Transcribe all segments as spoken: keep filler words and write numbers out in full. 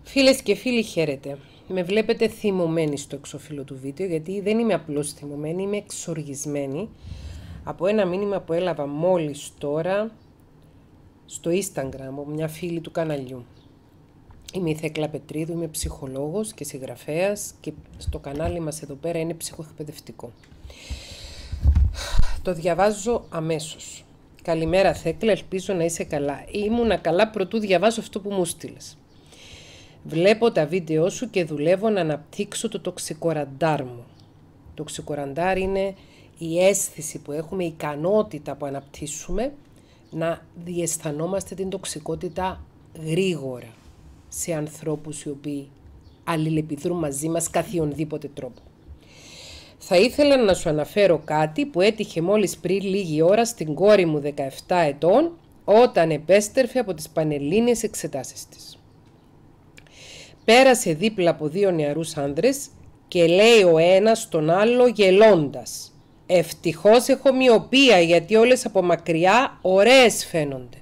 Φίλες και φίλοι, χαίρετε. Με βλέπετε θυμωμένη στο εξώφυλλο του βίντεο, γιατί δεν είμαι απλώς θυμωμένη, είμαι εξοργισμένη από ένα μήνυμα που έλαβα μόλις τώρα στο Instagram από μια φίλη του καναλιού. Είμαι η Θέκλα Πετρίδου, είμαι ψυχολόγος και συγγραφέας και στο κανάλι μας εδώ πέρα είναι ψυχοεκπαιδευτικό. Το διαβάζω αμέσως. Καλημέρα Θέκλα, ελπίζω να είσαι καλά. Ήμουνα καλά προτού διαβάσω αυτό που μου στείλες. Βλέπω τα βίντεό σου και δουλεύω να αναπτύξω το τοξικοραντάρ μου. Το τοξικοραντάρ είναι η αίσθηση που έχουμε, η ικανότητα που αναπτύσσουμε να διαισθανόμαστε την τοξικότητα γρήγορα σε ανθρώπους οι οποίοι αλληλεπιδρούν μαζί μας καθιονδήποτε τρόπο. Θα ήθελα να σου αναφέρω κάτι που έτυχε μόλις πριν λίγη ώρα στην κόρη μου δεκαεπτά ετών όταν επέστρεφε από τις πανελλήνιες εξετάσεις της. Πέρασε δίπλα από δύο νεαρούς άνδρες και λέει ο ένας τον άλλο γελώντας «Ευτυχώς έχω μοιοπία γιατί όλες από μακριά ωραίες φαίνονται».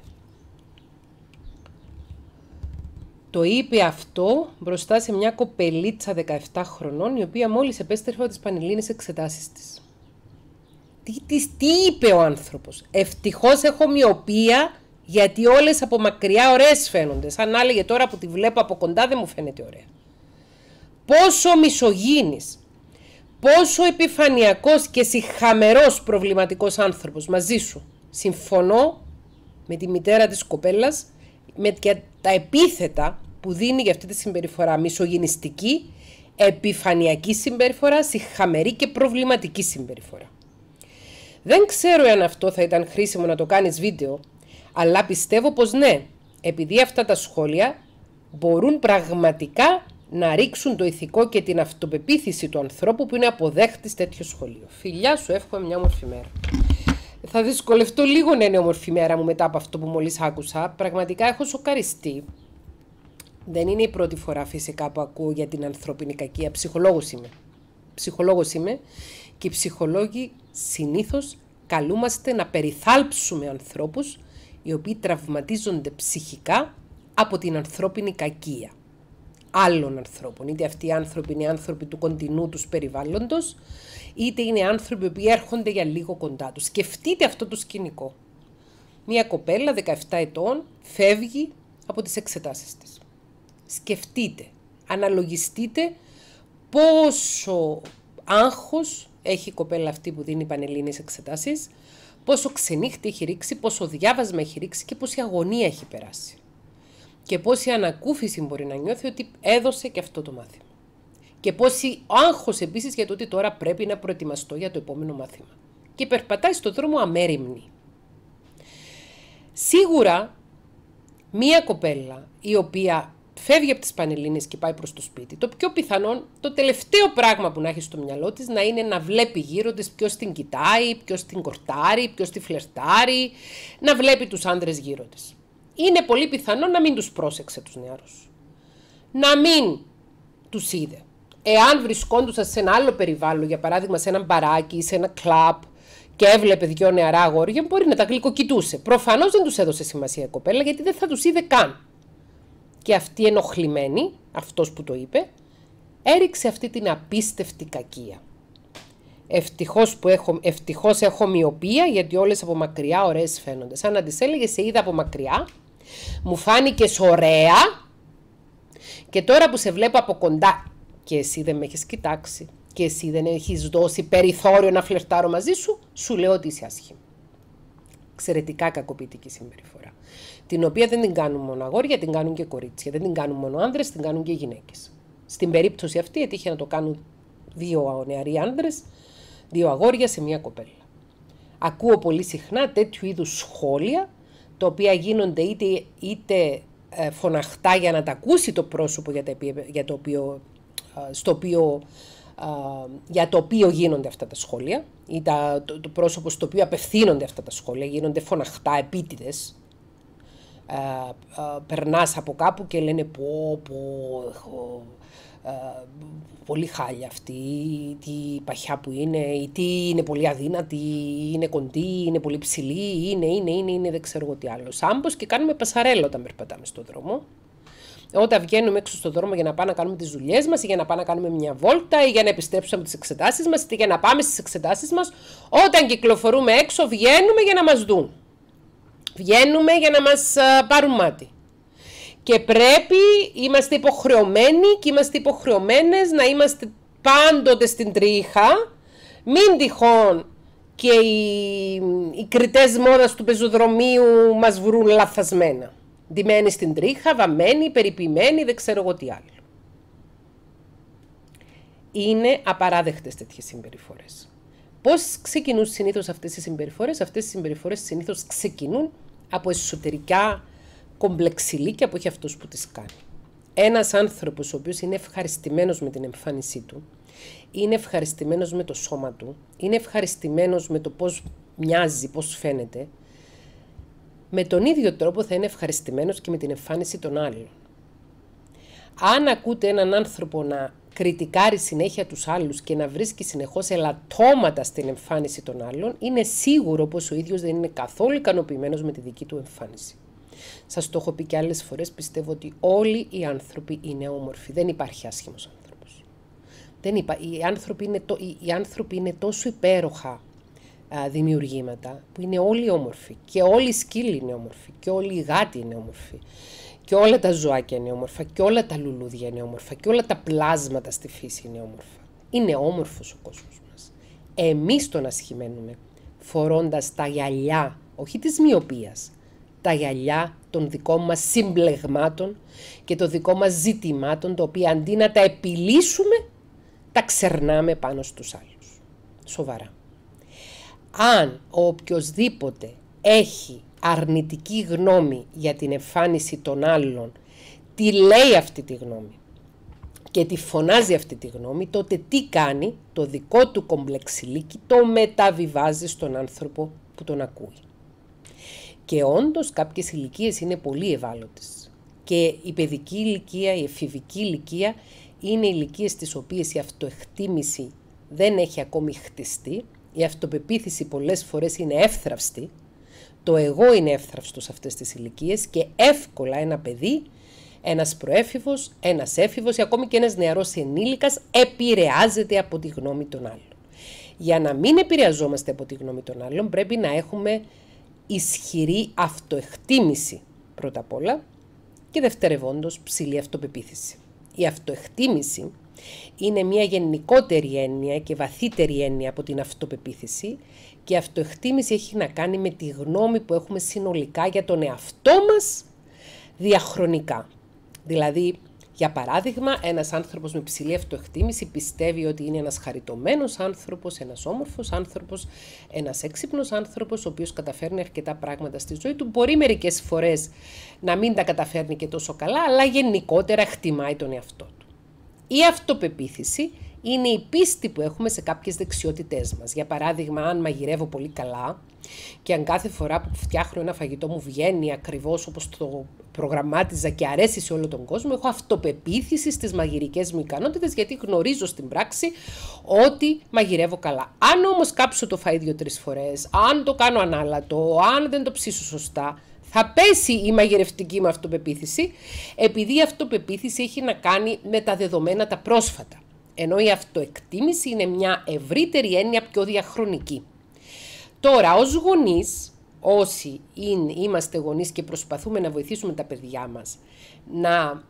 Το είπε αυτό μπροστά σε μια κοπελίτσα δεκαεπτά χρονών η οποία μόλις επέστρεφε από τις πανελλήνιες εξετάσεις της. Τι, τι, τι είπε ο άνθρωπος, «Ευτυχώς έχω μοιοπία γιατί όλες από μακριά ωραίες φαίνονται». Σαν να έλεγε τώρα που τη βλέπω από κοντά δεν μου φαίνεται ωραία. Πόσο μισογίνης, πόσο επιφανειακός και σιχαμερός προβληματικός άνθρωπος μαζί σου. Συμφωνώ με τη μητέρα της κοπέλας με τα επίθετα που δίνει για αυτή τη συμπεριφορά. Μισογυνιστική, επιφανειακή συμπεριφορά, σιχαμερή και προβληματική συμπεριφορά. Δεν ξέρω αν αυτό θα ήταν χρήσιμο να το κάνεις βίντεο, αλλά πιστεύω πως ναι, επειδή αυτά τα σχόλια μπορούν πραγματικά να ρίξουν το ηθικό και την αυτοπεποίθηση του ανθρώπου που είναι αποδέχτης τέτοιο σχολείο. Φιλιά, σου εύχομαι μια όμορφη μέρα. Θα δυσκολευτώ λίγο να είναι όμορφη μέρα μου μετά από αυτό που μόλις άκουσα. Πραγματικά έχω σοκαριστεί. Δεν είναι η πρώτη φορά φυσικά που ακούω για την ανθρώπινη κακία. Ψυχολόγος είμαι. Ψυχολόγος είμαι και οι ψυχολόγοι συνήθως καλούμαστε να περιθάλψουμε ανθρώπους οι οποίοι τραυματίζονται ψυχικά από την ανθρώπινη κακία άλλων ανθρώπων. Είτε αυτοί οι άνθρωποι είναι άνθρωποι του κοντινού τους περιβάλλοντος, είτε είναι άνθρωποι που έρχονται για λίγο κοντά τους. Σκεφτείτε αυτό το σκηνικό. Μια κοπέλα δεκαεπτά ετών φεύγει από τις εξετάσεις της. Σκεφτείτε, αναλογιστείτε πόσο άγχος έχει η κοπέλα αυτή που δίνει πανελλήνιες εξετάσεις, πόσο ξενύχτη έχει ρίξει, πόσο διάβασμα έχει ρίξει και πόση αγωνία έχει περάσει. Και πόση ανακούφιση μπορεί να νιώθει ότι έδωσε και αυτό το μάθημα. Και πόση άγχος επίσης για το ότι τώρα πρέπει να προετοιμαστώ για το επόμενο μάθημα. Και περπατάει στον δρόμο αμέριμνη. Σίγουρα μία κοπέλα η οποία φεύγει από τις πανελλήνιες και πάει προς το σπίτι, το πιο πιθανόν, το τελευταίο πράγμα που να έχει στο μυαλό της να είναι να βλέπει γύρω της ποιος την κοιτάει, ποιος την κορτάρει, ποιος τη φλερτάρει, να βλέπει τους άνδρες γύρω της. Είναι πολύ πιθανό να μην τους πρόσεξε τους νεαρούς. Να μην τους είδε. Εάν βρισκόντουσαν σε ένα άλλο περιβάλλον, για παράδειγμα σε ένα μπαράκι ή σε ένα κλαμπ και έβλεπε δυο νεαρά αγόρια, μπορεί να τα γλυκοκοιτούσε. Προφανώς δεν τους έδωσε σημασία η κοπέλα γιατί δεν θα τους είδε καν. Και αυτή ενοχλημένη, αυτός που το είπε, έριξε αυτή την απίστευτη κακία. Ευτυχώς, που έχω, ευτυχώς έχω μοιοπία γιατί όλες από μακριά ωραίες φαίνονται. Σαν να της έλεγε σε είδα από μακριά, μου φάνηκες ωραία και τώρα που σε βλέπω από κοντά και εσύ δεν με έχεις κοιτάξει και εσύ δεν έχεις δώσει περιθώριο να φλερτάρω μαζί σου, σου λέω ότι είσαι άσχημη. Εξαιρετικά κακοποιητική συμπεριφορά. Την οποία δεν την κάνουν μόνο αγόρια, την κάνουν και κορίτσια. Δεν την κάνουν μόνο άνδρες, την κάνουν και γυναίκες. Στην περίπτωση αυτή έτυχε να το κάνουν δύο νεαροί άνδρες, δύο αγόρια σε μια κοπέλα. Ακούω πολύ συχνά τέτοιου είδους σχόλια, τα οποία γίνονται είτε, είτε ε, φωναχτά για να τα ακούσει το πρόσωπο για, τα, για το οποίο, ε, στο οποίο, ε, για το οποίο γίνονται αυτά τα σχόλια, ή τα, το, το πρόσωπο στο οποίο απευθύνονται αυτά τα σχόλια, γίνονται φωναχτά, επίτηδες. Ε, ε, περνάς από κάπου και λένε πω πω έχω ε, πολύ χάλια αυτή, τι παχιά που είναι, ή τι είναι πολύ αδύνατη, είναι κοντή, είναι πολύ ψηλή, είναι, είναι, είναι, είναι δεν ξέρω εγώ τι άλλο. Σάμπος και κάνουμε πασαρέλα όταν περπατάμε στον δρόμο. όταν βγαίνουμε έξω στον δρόμο για να πάμε να κάνουμε τις δουλειές μας ή για να πάμε να κάνουμε μια βόλτα ή για να επιστρέψουμε από τις εξετάσεις μας ή για να πάμε στις εξετάσεις μας. Όταν κυκλοφορούμε έξω βγαίνουμε για να μας δουν. Βγαίνουμε για να μας α, πάρουν μάτι. Και πρέπει, είμαστε υποχρεωμένοι και είμαστε υποχρεωμένες να είμαστε πάντοτε στην τρίχα, μην τυχόν και οι, οι κριτές μόδας του πεζοδρομίου μας βρουν λαθασμένα. Ντυμένοι στην τρίχα, βαμμένοι, περιποιημένοι, δεν ξέρω εγώ τι άλλο. Είναι απαράδεκτες τέτοιες συμπεριφορές. Πώς ξεκινούν συνήθως αυτές οι συμπεριφορές? Αυτές οι συμπεριφορές συνήθως ξεκινούν από εσωτερικά κομπλεξιλίκια που έχει αυτός που τις κάνει. Ένας άνθρωπος ο οποίος είναι ευχαριστημένος με την εμφάνισή του, είναι ευχαριστημένος με το σώμα του, είναι ευχαριστημένος με το πώς μοιάζει, πώς φαίνεται, με τον ίδιο τρόπο θα είναι ευχαριστημένος και με την εμφάνιση των άλλων. Αν ακούτε έναν άνθρωπο να κριτικάρει συνέχεια τους άλλους και να βρίσκει συνεχώς ελαττώματα στην εμφάνιση των άλλων, είναι σίγουρο πως ο ίδιος δεν είναι καθόλου ικανοποιημένος με τη δική του εμφάνιση. Σας το έχω πει και άλλες φορές, πιστεύω ότι όλοι οι άνθρωποι είναι όμορφοι. Δεν υπάρχει άσχημος άνθρωπος. Δεν υπά... οι, άνθρωποι είναι το... οι άνθρωποι είναι τόσο υπέροχα α, δημιουργήματα που είναι όλοι όμορφοι. Και όλοι οι σκύλοι είναι όμορφοι. Και όλοι οι γάτοι είναι όμορφοι. Και όλα τα ζωάκια είναι όμορφα. Και όλα τα λουλούδια είναι όμορφα. Και όλα τα πλάσματα στη φύση είναι όμορφα. Είναι όμορφος ο κόσμος μας. Εμείς τον ασχημένουμε φορώντας τα γυαλιά, όχι της μοιοπίας, τα γυαλιά των δικών μας συμπλεγμάτων και των δικών μας ζητημάτων, τα οποία αντί να τα επιλύσουμε, τα ξερνάμε πάνω στους άλλους. Σοβαρά. Αν ο οποιοσδήποτε έχει αρνητική γνώμη για την εμφάνιση των άλλων, τι λέει αυτή τη γνώμη και τη φωνάζει αυτή τη γνώμη, τότε τι κάνει? Το δικό του κομπλεξιλίκι το μεταβιβάζει στον άνθρωπο που τον ακούει. Και όντως κάποιες ηλικίες είναι πολύ ευάλωτες. Και η παιδική ηλικία, η εφηβική ηλικία είναι ηλικίες στις οποίες η αυτοεκτίμηση δεν έχει ακόμη χτιστεί, η αυτοπεποίθηση πολλές φορές είναι εύθραυστη, το εγώ είναι εύθραυστο σε αυτές τις ηλικίες και εύκολα ένα παιδί, ένας προέφηβος, ένας έφηβος ή ακόμη και ένας νεαρός ενήλικας επηρεάζεται από τη γνώμη των άλλων. Για να μην επηρεαζόμαστε από τη γνώμη των άλλων πρέπει να έχουμε ισχυρή αυτοεκτίμηση πρώτα απ' όλα και δευτερευόντως ψηλή αυτοπεποίθηση. Η αυτοεκτίμηση είναι μια γενικότερη έννοια και βαθύτερη έννοια από την αυτοπεποίθηση και η αυτοεκτίμηση έχει να κάνει με τη γνώμη που έχουμε συνολικά για τον εαυτό μας διαχρονικά. Δηλαδή, για παράδειγμα, ένας άνθρωπος με ψηλή αυτοεκτίμηση πιστεύει ότι είναι ένας χαριτωμένος άνθρωπος, ένας όμορφος άνθρωπος, ένας έξυπνος άνθρωπος, ο οποίος καταφέρνει αρκετά πράγματα στη ζωή του. Μπορεί μερικές φορές να μην τα καταφέρνει και τόσο καλά, αλλά γενικότερα εκτιμάει τον εαυτό του. Η αυτοπεποίθηση είναι η πίστη που έχουμε σε κάποιες δεξιότητές μας. Για παράδειγμα, αν μαγειρεύω πολύ καλά και αν κάθε φορά που φτιάχνω ένα φαγητό μου βγαίνει ακριβώς όπως το προγραμμάτιζα και αρέσει σε όλο τον κόσμο, έχω αυτοπεποίθηση στις μαγειρικές μου ικανότητες, γιατί γνωρίζω στην πράξη ότι μαγειρεύω καλά. Αν όμως κάψω το φαΐ δύο-τρεις φορές, αν το κάνω ανάλατο, αν δεν το ψήσω σωστά, θα πέσει η μαγειρευτική μου αυτοπεποίθηση, επειδή η αυτοπεποίθηση έχει να κάνει με τα δεδομένα τα πρόσφατα. Ενώ η αυτοεκτίμηση είναι μια ευρύτερη έννοια, πιο διαχρονική. Τώρα, ως γονείς, όσοι είναι, είμαστε γονείς και προσπαθούμε να βοηθήσουμε τα παιδιά μας να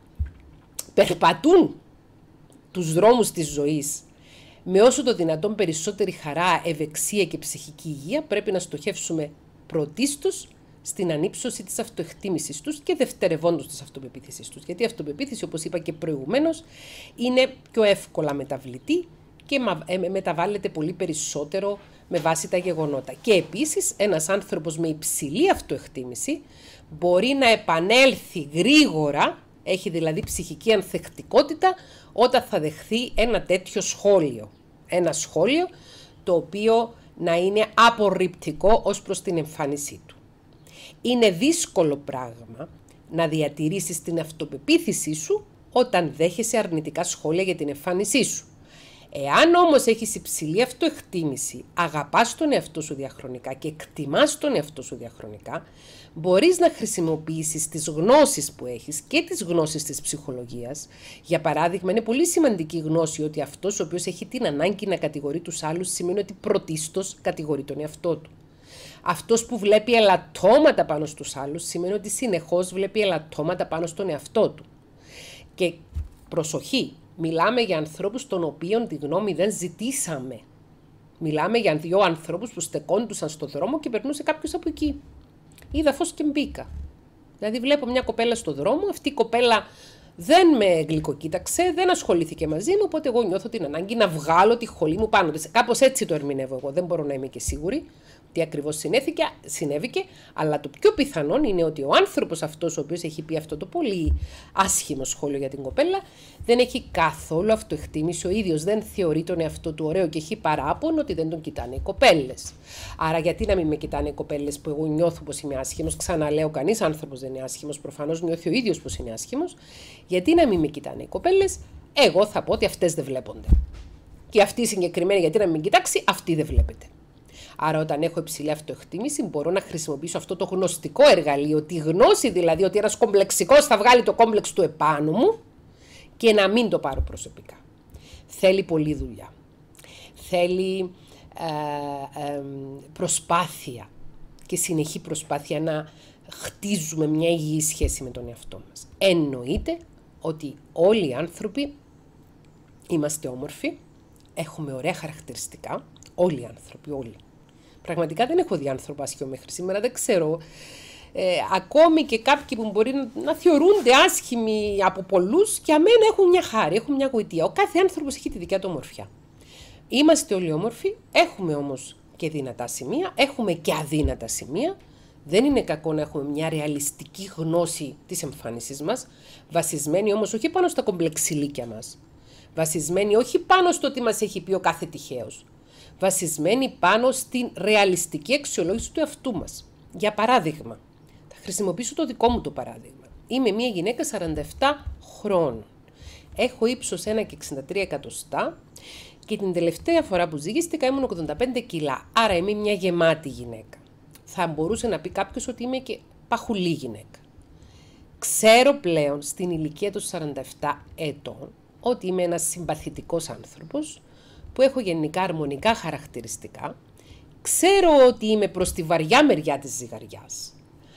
περπατούν τους δρόμους της ζωής με όσο το δυνατόν περισσότερη χαρά, ευεξία και ψυχική υγεία, πρέπει να στοχεύσουμε πρωτίστως στην ανύψωση της αυτοεκτίμησης τους και δευτερευόντως της αυτοπεποίθησης τους. Γιατί η αυτοπεποίθηση, όπως είπα και προηγουμένως, είναι πιο εύκολα μεταβλητή και μεταβάλλεται πολύ περισσότερο με βάση τα γεγονότα. Και επίσης, ένας άνθρωπος με υψηλή αυτοεκτίμηση μπορεί να επανέλθει γρήγορα, έχει δηλαδή ψυχική ανθεκτικότητα, όταν θα δεχθεί ένα τέτοιο σχόλιο. Ένα σχόλιο το οποίο να είναι απορριπτικό ως προς την εμφάνισή του. Είναι δύσκολο πράγμα να διατηρήσεις την αυτοπεποίθησή σου όταν δέχεσαι αρνητικά σχόλια για την εμφάνισή σου. Εάν όμως έχεις υψηλή αυτοεκτίμηση, αγαπάς τον εαυτό σου διαχρονικά και εκτιμάς τον εαυτό σου διαχρονικά, μπορείς να χρησιμοποιήσεις τις γνώσεις που έχεις και τις γνώσεις της ψυχολογίας. Για παράδειγμα, είναι πολύ σημαντική γνώση ότι αυτός ο οποίος έχει την ανάγκη να κατηγορεί τους άλλους σημαίνει ότι πρωτίστως κατηγορεί τον εαυτό του. Αυτός που βλέπει ελαττώματα πάνω στους άλλους σημαίνει ότι συνεχώς βλέπει ελαττώματα πάνω στον εαυτό του. Και προσοχή, μιλάμε για ανθρώπους των οποίων τη γνώμη δεν ζητήσαμε. Μιλάμε για δύο ανθρώπους που στεκόντουσαν στον δρόμο και περνούσε κάποιος από εκεί. Είδα φως και μπήκα. Δηλαδή βλέπω μια κοπέλα στον δρόμο, αυτή η κοπέλα δεν με γλυκοκοίταξε, δεν ασχολήθηκε μαζί μου, οπότε εγώ νιώθω την ανάγκη να βγάλω τη χολή μου πάνω της. Κάπως έτσι το ερμηνεύω εγώ, δεν μπορώ να είμαι και σίγουρη τι ακριβώς συνέβηκε, αλλά το πιο πιθανόν είναι ότι ο άνθρωπος αυτός ο οποίος έχει πει αυτό το πολύ άσχημο σχόλιο για την κοπέλα δεν έχει καθόλου αυτοεκτίμηση ο ίδιος, δεν θεωρεί τον εαυτό του ωραίο και έχει παράπονο ότι δεν τον κοιτάνε οι κοπέλες. Άρα γιατί να μην με κοιτάνε οι κοπέλες που εγώ νιώθω πως είμαι άσχημος, ξαναλέω κανείς άνθρωπος δεν είναι άσχημος, προφανώς νιώθει ο ίδιος πως είναι άσχημος, γιατί να μην με κοιτάνε οι κοπέλες, εγώ θα πω ότι αυτές δεν βλέπονται. Και αυτή συγκεκριμένη γιατί να μην κοιτάξει, αυτή δεν βλέπετε. Άρα, όταν έχω υψηλή αυτοεκτίμηση, μπορώ να χρησιμοποιήσω αυτό το γνωστικό εργαλείο, τη γνώση δηλαδή ότι ένας κομπλεξικός θα βγάλει το κόμπλεξ του επάνω μου και να μην το πάρω προσωπικά. Θέλει πολλή δουλειά. Θέλει ε, ε, προσπάθεια και συνεχή προσπάθεια να χτίζουμε μια υγιή σχέση με τον εαυτό μας. Εννοείται ότι όλοι οι άνθρωποι είμαστε όμορφοι, έχουμε ωραία χαρακτηριστικά, όλοι οι άνθρωποι, όλοι. Πραγματικά δεν έχω δει άνθρωπο άσχημο μέχρι σήμερα, δεν ξέρω. Ε, ακόμη και κάποιοι που μπορεί να, να θεωρούνται άσχημοι από πολλούς, για μένα έχουν μια χάρη, έχουν μια γοητεία. Ο κάθε άνθρωπος έχει τη δικιά του ομορφιά. Είμαστε όλοι όμορφοι, έχουμε όμως και δυνατά σημεία, έχουμε και αδύνατα σημεία. Δεν είναι κακό να έχουμε μια ρεαλιστική γνώση της εμφάνισης μας, βασισμένη όμως όχι πάνω στα κομπλεξιλίκια μας, βασισμένη όχι πάνω στο τι μας έχει πει ο κάθε τυχαίος, βασισμένη πάνω στην ρεαλιστική αξιολόγηση του εαυτού μας. Για παράδειγμα, θα χρησιμοποιήσω το δικό μου το παράδειγμα. Είμαι μια γυναίκα σαράντα επτά χρόνων. Έχω ύψος ένα κόμμα εξήντα τρία εκατοστά και την τελευταία φορά που ζυγίστηκα ήμουν ογδόντα πέντε κιλά. Άρα είμαι μια γεμάτη γυναίκα. Θα μπορούσε να πει κάποιος ότι είμαι και παχουλή γυναίκα. Ξέρω πλέον στην ηλικία των σαράντα επτά ετών ότι είμαι ένας συμπαθητικός άνθρωπος, που έχω γενικά αρμονικά χαρακτηριστικά, ξέρω ότι είμαι προς τη βαριά μεριά της ζυγαριάς.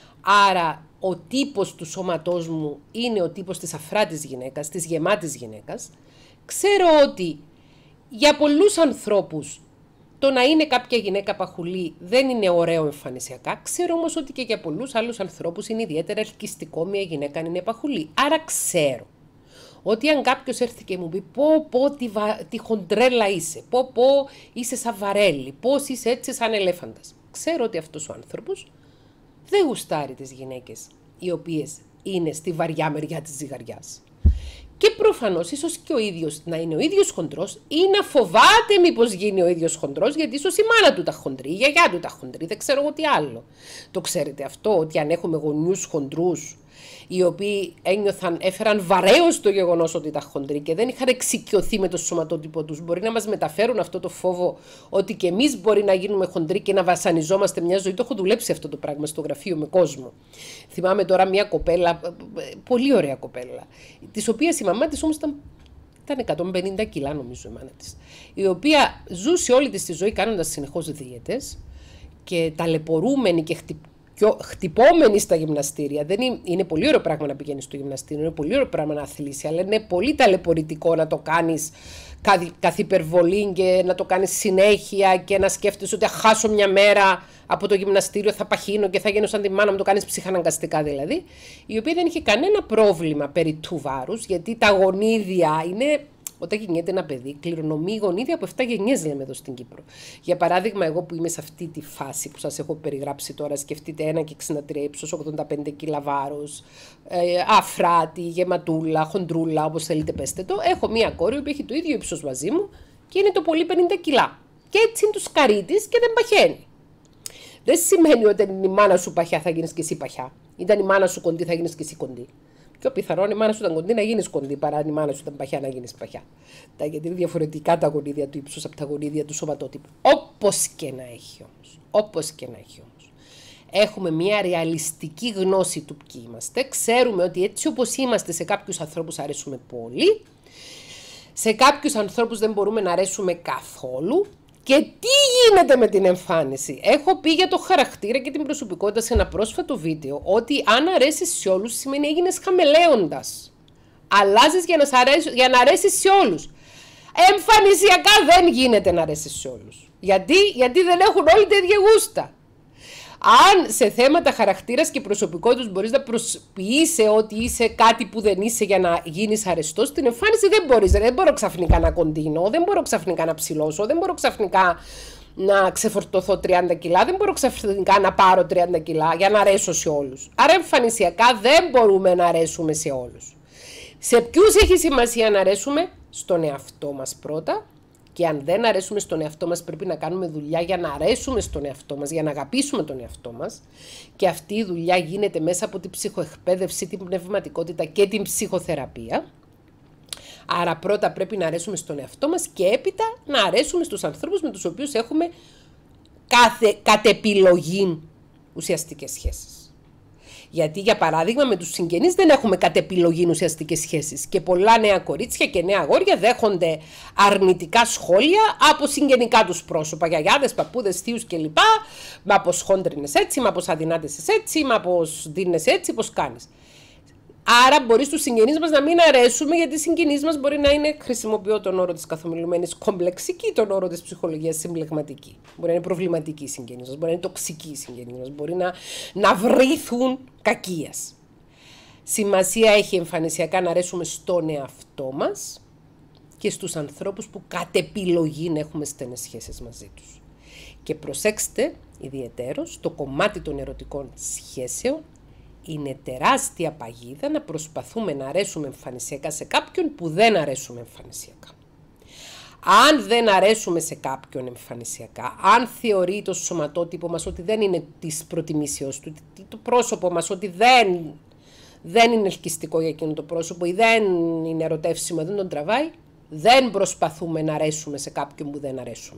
Άρα ο τύπος του σώματός μου είναι ο τύπος της αφράτης γυναίκας, της γεμάτης γυναίκας. Ξέρω ότι για πολλούς ανθρώπους το να είναι κάποια γυναίκα παχουλή δεν είναι ωραίο εμφανισιακά. Ξέρω όμως ότι και για πολλούς άλλους ανθρώπους είναι ιδιαίτερα ελκυστικό μια γυναίκα αν είναι παχουλή. Άρα ξέρω ότι αν κάποιος έρθει και μου πει πω πω τι, βα... τι χοντρέλα είσαι, πω πω είσαι σαν βαρέλι, πώς είσαι έτσι σαν ελέφαντας. Ξέρω ότι αυτός ο άνθρωπος δεν γουστάρει τις γυναίκες οι οποίες είναι στη βαριά μεριά της ζυγαριάς. Και προφανώς ίσως και ο ίδιος να είναι ο ίδιος χοντρός ή να φοβάται μήπως γίνει ο ίδιος χοντρός, γιατί ίσως η μάνα του τα χοντρή, η γιαγιά του τα χοντρή, δεν ξέρω εγώ τι άλλο. Το ξέρετε αυτό, ότι αν έχουμε γονιούς χοντρούς, οι οποίοι ένιωθαν, έφεραν βαρέως το γεγονός ότι ήταν χοντροί και δεν είχαν εξοικειωθεί με το σωματότυπο τους, μπορεί να μας μεταφέρουν αυτό το φόβο ότι και εμείς μπορεί να γίνουμε χοντροί και να βασανιζόμαστε μια ζωή. Το έχω δουλέψει αυτό το πράγμα στο γραφείο με κόσμο. Θυμάμαι τώρα μια κοπέλα, πολύ ωραία κοπέλα, της οποίας η μαμά της όμως ήταν, ήταν εκατόν πενήντα κιλά νομίζω η μάνα της, η οποία ζούσε όλη της τη ζωή κάνοντας συνεχώς δίαιτες και ταλαιπωρούμενη και χτυπ... πιο χτυπώμενη στα γυμναστήρια. Δεν είναι, είναι πολύ ωραίο πράγμα να πηγαίνεις στο γυμναστήριο, είναι πολύ ωραίο πράγμα να αθλήσει, αλλά είναι πολύ ταλαιπωρητικό να το κάνεις καθ' υπερβολή και να το κάνεις συνέχεια και να σκέφτεσαι ότι χάσω μια μέρα από το γυμναστήριο, θα παχύνω και θα γίνω σαν τη μάνα μου, το κάνεις ψυχαναγκαστικά δηλαδή, η οποία δεν είχε κανένα πρόβλημα περί του βάρους, γιατί τα γονίδια είναι... Όταν γεννιέται ένα παιδί, κληρονομεί γονίδια από επτά γενιές, λέμε εδώ στην Κύπρο. Για παράδειγμα, εγώ που είμαι σε αυτή τη φάση που σας έχω περιγράψει τώρα, σκεφτείτε ένα κόμμα εξήντα τρία ύψος, ογδόντα πέντε κιλά βάρος, ε, αφράτη, γεματούλα, χοντρούλα, όπως θέλετε πέστε το. Έχω μία κόρη που έχει το ίδιο ύψος μαζί μου και είναι το πολύ πενήντα κιλά. Και έτσι είναι του σκαρίτης και δεν παχαίνει. Δεν σημαίνει ότι όταν είναι η μάνα σου παχιά θα γίνεις και εσύ παχιά. Ήταν η μάνα σου κοντή θα γίνεις και εσύ κοντή. Πιο πιθανόν η μάνα σου ήταν κοντή να γίνεις κοντή παρά η μάνα σου ήταν παχιά να γίνεις παχιά. Γιατί είναι διαφορετικά τα γονίδια του ύψους από τα γονίδια του σωματότυπου. Όπως και να έχει όμως. Όπως και να έχει όμως. Έχουμε μια ρεαλιστική γνώση του ποιοι είμαστε. Ξέρουμε ότι έτσι όπως είμαστε σε κάποιους ανθρώπους αρέσουμε πολύ. Σε κάποιους ανθρώπους δεν μπορούμε να αρέσουμε καθόλου. Και τι γίνεται με την εμφάνιση. Έχω πει για το χαρακτήρα και την προσωπικότητα σε ένα πρόσφατο βίντεο ότι αν αρέσεις σε όλους σημαίνει έγινες χαμελέοντας. Αλλάζεις για να, αρέσει, για να αρέσεις σε όλους. Εμφανισιακά δεν γίνεται να αρέσεις σε όλους. Γιατί, Γιατί δεν έχουν όλοι τα ίδια γούστα. Αν σε θέματα χαρακτήρας και προσωπικότητας μπορείς να προσποιείσαι ότι είσαι κάτι που δεν είσαι για να γίνεις αρεστός, στην εμφάνιση δεν μπορείς. Δεν μπορώ ξαφνικά να κοντίνω, δεν μπορώ ξαφνικά να ψηλώσω, δεν μπορώ ξαφνικά να ξεφορτωθώ τριάντα κιλά, δεν μπορώ ξαφνικά να πάρω τριάντα κιλά για να αρέσω σε όλους. Άρα εμφανισιακά δεν μπορούμε να αρέσουμε σε όλους. Σε ποιους έχει σημασία να αρέσουμε? Στον εαυτό μας πρώτα. Και αν δεν αρέσουμε στον εαυτό μας, πρέπει να κάνουμε δουλειά για να αρέσουμε στον εαυτό μας, για να αγαπήσουμε τον εαυτό μας. Και αυτή η δουλειά γίνεται μέσα από την ψυχοεκπαίδευση, την πνευματικότητα και την ψυχοθεραπεία. Άρα πρώτα πρέπει να αρέσουμε στον εαυτό μας και έπειτα να αρέσουμε στους ανθρώπους με τους οποίους έχουμε κάθε, κατ' επιλογή ουσιαστικές σχέσεις. Γιατί, για παράδειγμα, με τους συγγενείς δεν έχουμε κατ' επιλογή ουσιαστικές σχέσεις. Και πολλά νέα κορίτσια και νέα αγόρια δέχονται αρνητικά σχόλια από συγγενικά τους πρόσωπα. Γιαγιάδες, παππούδες, θείους κλπ. Μα πως χόντρινες έτσι, μα πως αδυνάτεσες έτσι, μα πως δίνεσαι έτσι, πως κάνεις. Άρα μπορεί στους συγγενείς μας να μην αρέσουμε, γιατί οι συγγενείς μας μπορεί να είναι, χρησιμοποιώ τον όρο της καθομιλουμένης, κομπλεξική, τον όρο της ψυχολογίας συμπλεγματική. Μπορεί να είναι προβληματική οι συγγενείς μας, μπορεί να είναι τοξική οι συγγενείς μας, μπορεί να, να βρήθουν κακίας. Σημασία έχει εμφανισιακά να αρέσουμε στον εαυτό μας και στους ανθρώπους που κατ' επιλογή έχουμε στενές σχέσεις μαζί τους. Και προσέξτε ιδιαιτέρως, το κομμάτι των ερωτικών σχέσεων είναι τεράστια παγίδα να προσπαθούμε να αρέσουμε εμφανισιακά σε κάποιον που δεν αρέσουμε εμφανισιακά. Αν δεν αρέσουμε σε κάποιον εμφανισιακά, αν θεωρεί το σωματότυπο μας ότι δεν είναι της προτιμήσεως του, το πρόσωπο μας ότι δεν, δεν είναι ελκυστικό για εκείνο το πρόσωπο ή δεν είναι ερωτεύσιμο, δεν τον τραβάει, δεν προσπαθούμε να αρέσουμε σε κάποιον που δεν αρέσουμε.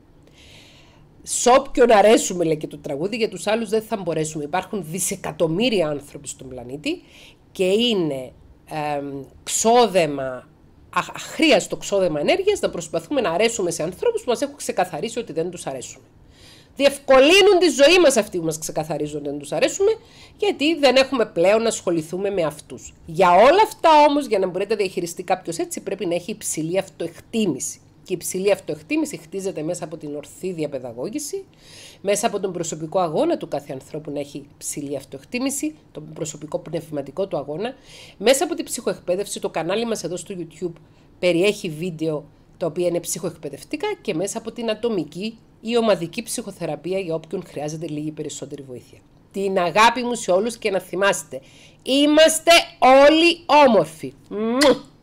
Σ' όποιον αρέσουμε, λέει και το τραγούδι, για τους άλλους δεν θα μπορέσουμε. Υπάρχουν δισεκατομμύρια άνθρωποι στον πλανήτη και είναι ε, ξόδεμα, αχρίαστο ξόδεμα ενέργειας να προσπαθούμε να αρέσουμε σε ανθρώπους που μας έχουν ξεκαθαρίσει ότι δεν τους αρέσουμε. Διευκολύνουν τη ζωή μας αυτοί που μας ξεκαθαρίζουν ότι δεν τους αρέσουμε, γιατί δεν έχουμε πλέον να ασχοληθούμε με αυτούς. Για όλα αυτά όμως, για να μπορείτε να διαχειριστεί κάποιος έτσι, πρέπει να έχει υψηλή αυτοεκτίμηση. Και η υψηλή αυτοεκτίμηση χτίζεται μέσα από την ορθή διαπαιδαγώγηση, μέσα από τον προσωπικό αγώνα του κάθε ανθρώπου να έχει υψηλή αυτοεκτίμηση, τον προσωπικό πνευματικό του αγώνα, μέσα από την ψυχοεκπαίδευση. Το κανάλι μας εδώ στο YouTube περιέχει βίντεο τα οποία είναι ψυχοεκπαιδευτικά και μέσα από την ατομική ή ομαδική ψυχοθεραπεία για όποιον χρειάζεται λίγη περισσότερη βοήθεια. Την αγάπη μου σε όλους και να θυμάστε, είμαστε όλοι όμορφοι.